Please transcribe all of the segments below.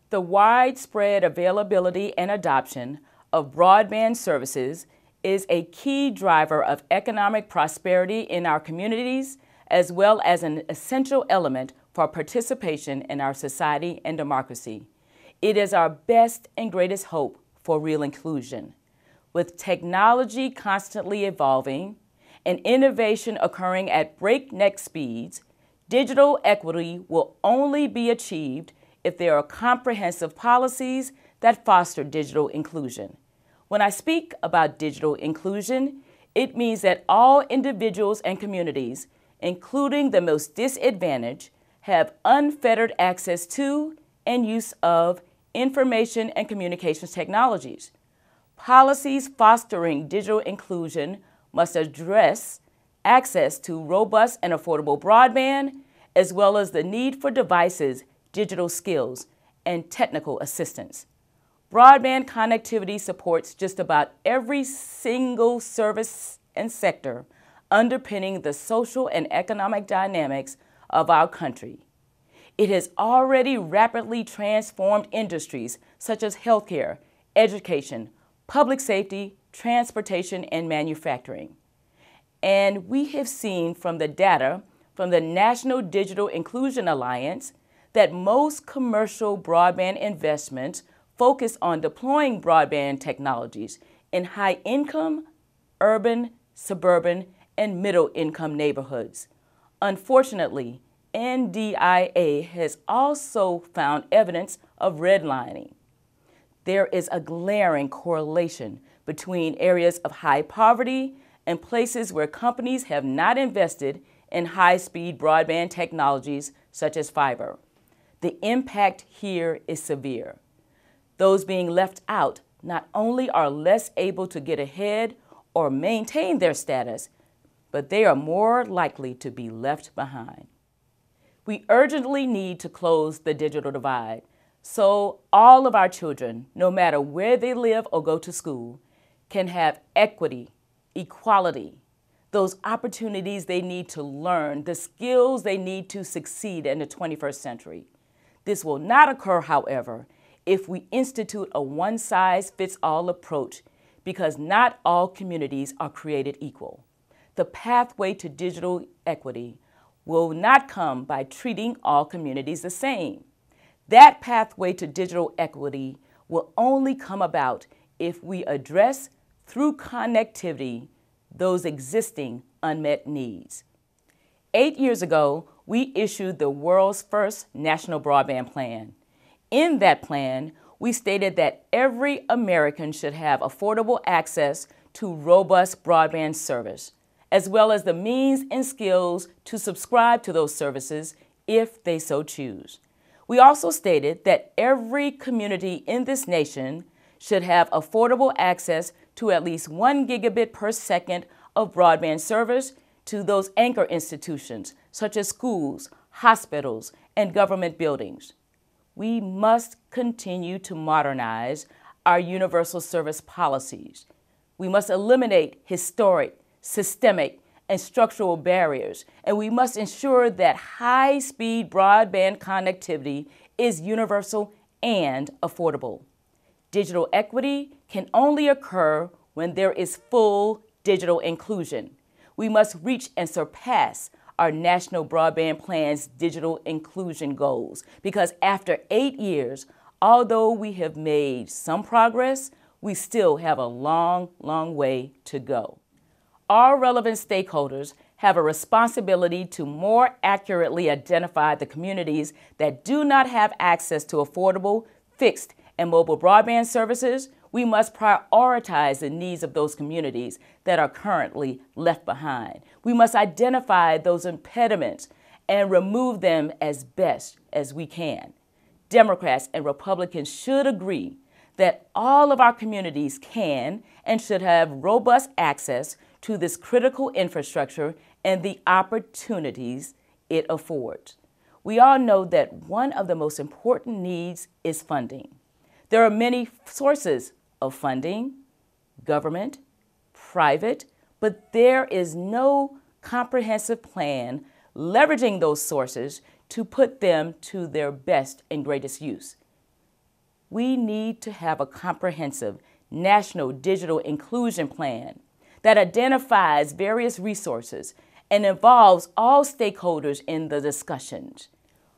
The widespread availability and adoption of broadband services is a key driver of economic prosperity in our communities, as well as an essential element for participation in our society and democracy. It is our best and greatest hope for real inclusion. With technology constantly evolving and innovation occurring at breakneck speeds, digital equity will only be achieved if there are comprehensive policies that foster digital inclusion. When I speak about digital inclusion, it means that all individuals and communities, including the most disadvantaged, have unfettered access to and use of information and communications technologies. Policies fostering digital inclusion must address access to robust and affordable broadband, as well as the need for devices, digital skills, and technical assistance. Broadband connectivity supports just about every single service and sector underpinning the social and economic dynamics of our country. It has already rapidly transformed industries such as healthcare, education, public safety, transportation, and manufacturing. And we have seen from the data from the National Digital Inclusion Alliance that most commercial broadband investments focus on deploying broadband technologies in high-income, urban, suburban, and middle-income neighborhoods. Unfortunately, NDIA has also found evidence of redlining. There is a glaring correlation between areas of high poverty and places where companies have not invested in high-speed broadband technologies such as fiber. The impact here is severe. Those being left out not only are less able to get ahead or maintain their status, but they are more likely to be left behind. We urgently need to close the digital divide so all of our children, no matter where they live or go to school, can have equity, equality, those opportunities they need to learn, the skills they need to succeed in the 21st century. This will not occur, however, if we institute a one-size-fits-all approach, because not all communities are created equal. The pathway to digital equity will not come by treating all communities the same. That pathway to digital equity will only come about if we address, through connectivity, those existing unmet needs. 8 years ago, we issued the world's first national broadband plan. In that plan, we stated that every American should have affordable access to robust broadband service, as well as the means and skills to subscribe to those services if they so choose. We also stated that every community in this nation should have affordable access to at least 1 gigabit per second of broadband service to those anchor institutions, such as schools, hospitals, and government buildings. We must continue to modernize our universal service policies. We must eliminate historic, systemic, and structural barriers, and we must ensure that high-speed broadband connectivity is universal and affordable. Digital equity can only occur when there is full digital inclusion. We must reach and surpass our National Broadband Plan's digital inclusion goals, because after 8 years, although we have made some progress, we still have a long, long way to go. All relevant stakeholders have a responsibility to more accurately identify the communities that do not have access to affordable, fixed, and mobile broadband services. We must prioritize the needs of those communities that are currently left behind. We must identify those impediments and remove them as best as we can. Democrats and Republicans should agree that all of our communities can and should have robust access to this critical infrastructure and the opportunities it affords. We all know that one of the most important needs is funding. There are many sources of funding, government, private, but there is no comprehensive plan leveraging those sources to put them to their best and greatest use. we need to have a comprehensive national digital inclusion plan that identifies various resources and involves all stakeholders in the discussions.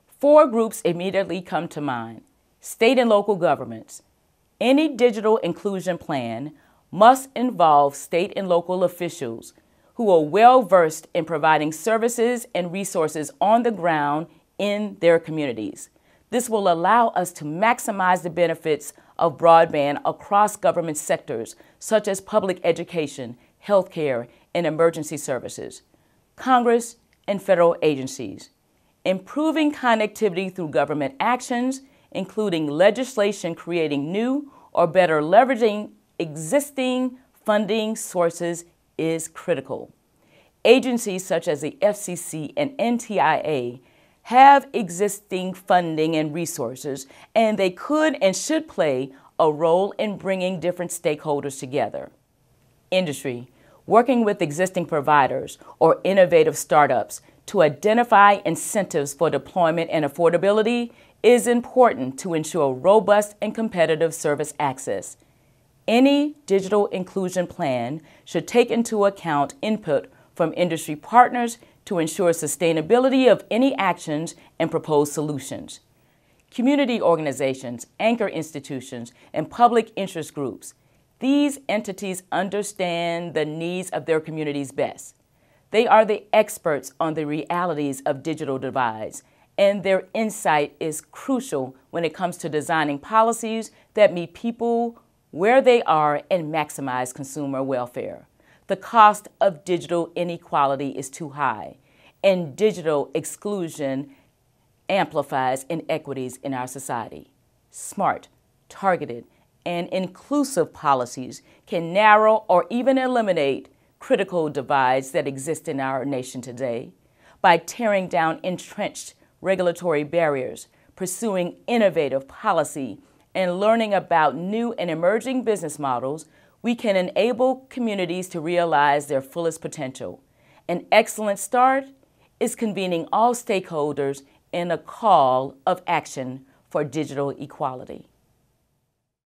4 groups immediately come to mind: state and local governments. Any digital inclusion plan must involve state and local officials who are well-versed in providing services and resources on the ground in their communities. This will allow us to maximize the benefits of broadband across government sectors, such as public education, healthcare, and emergency services, Congress, and federal agencies. Improving connectivity through government actions, including legislation creating new or better leveraging existing funding sources, is critical. Agencies such as the FCC and NDIA have existing funding and resources, and they could and should play a role in bringing different stakeholders together. Industry, working with existing providers or innovative startups to identify incentives for deployment and affordability, is important to ensure robust and competitive service access. Any digital inclusion plan should take into account input from industry partners to ensure sustainability of any actions and proposed solutions. Community organizations, anchor institutions, and public interest groups. These entities understand the needs of their communities best. They are the experts on the realities of digital divides, and their insight is crucial when it comes to designing policies that meet people where they are and maximize consumer welfare. The cost of digital inequality is too high, and digital exclusion amplifies inequities in our society. Smart, targeted, and inclusive policies can narrow or even eliminate critical divides that exist in our nation today. By tearing down entrenched regulatory barriers, pursuing innovative policy, and learning about new and emerging business models, we can enable communities to realize their fullest potential. An excellent start is convening all stakeholders in a call of action for digital equality.